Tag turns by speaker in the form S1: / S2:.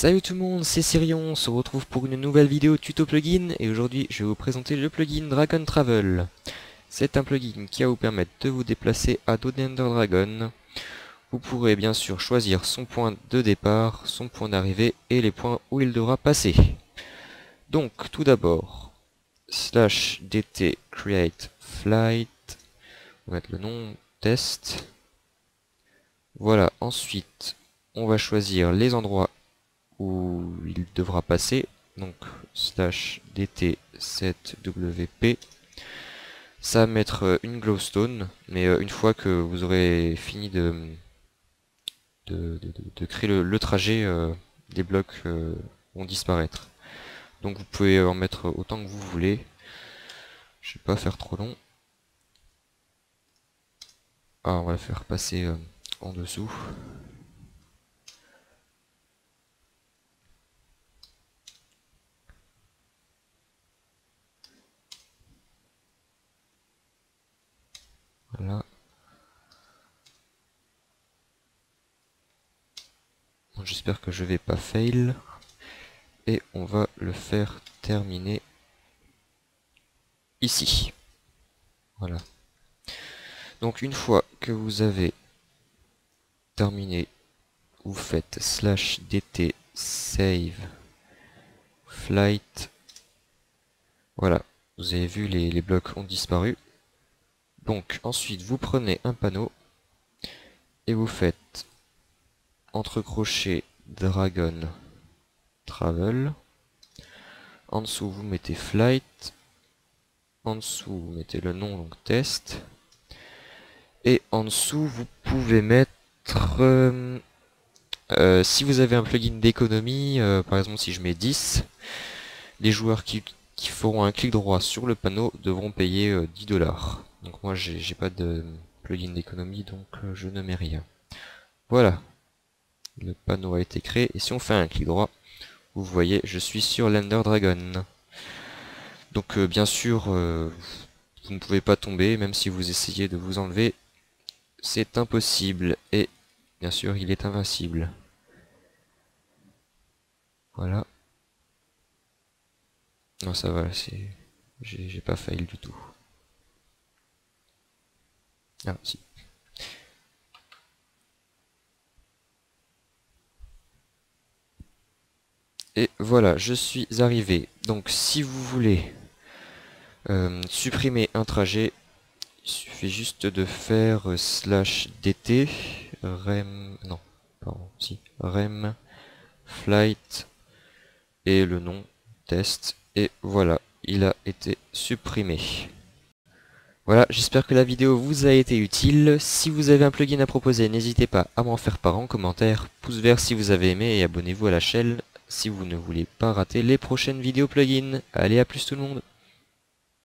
S1: Salut tout le monde, c'est Sirion, on se retrouve pour une nouvelle vidéo tuto plugin et aujourd'hui je vais vous présenter le plugin Dragon Travel. C'est un plugin qui va vous permettre de vous déplacer à dos d'Ender Dragon. Vous pourrez bien sûr choisir son point de départ, son point d'arrivée et les points où il devra passer. Donc tout d'abord, /dt create flight, on va mettre le nom test. Voilà, ensuite on va choisir les endroits où il devra passer, donc /dt7wp. Ça va mettre une glowstone, mais une fois que vous aurez fini de créer le trajet, les blocs vont disparaître. Donc vous pouvez en mettre autant que vous voulez. Je vais pas faire trop long. Ah, on va le faire passer en dessous. Voilà. J'espère que je vais pas fail. Et on va le faire terminer ici. Voilà. Donc une fois que vous avez terminé, vous faites /dt save flight. Voilà, vous avez vu, les blocs ont disparu. Donc ensuite vous prenez un panneau et vous faites entre crochets Dragon Travel. En dessous vous mettez flight. En dessous vous mettez le nom, donc test. Et en dessous vous pouvez mettre si vous avez un plugin d'économie, par exemple si je mets 10, les joueurs qui feront un clic droit sur le panneau devront payer 10$. Donc moi j'ai pas de plugin d'économie, donc je ne mets rien. Voilà, le panneau a été créé, et si on fait un clic droit, vous voyez, je suis sur l'Ender Dragon. Donc bien sûr, vous ne pouvez pas tomber, même si vous essayez de vous enlever, c'est impossible, et bien sûr il est invincible. Voilà. Non, ça va, j'ai pas fail du tout. Ah, si. Et voilà, je suis arrivé. Donc si vous voulez supprimer un trajet, il suffit juste de faire /dt rem, non, pardon, si, rem flight et le nom test, et voilà, il a été supprimé. Voilà, j'espère que la vidéo vous a été utile. Si vous avez un plugin à proposer, n'hésitez pas à m'en faire part en commentaire. Pouce vert si vous avez aimé et abonnez-vous à la chaîne si vous ne voulez pas rater les prochaines vidéos plugins. Allez, à plus tout le monde!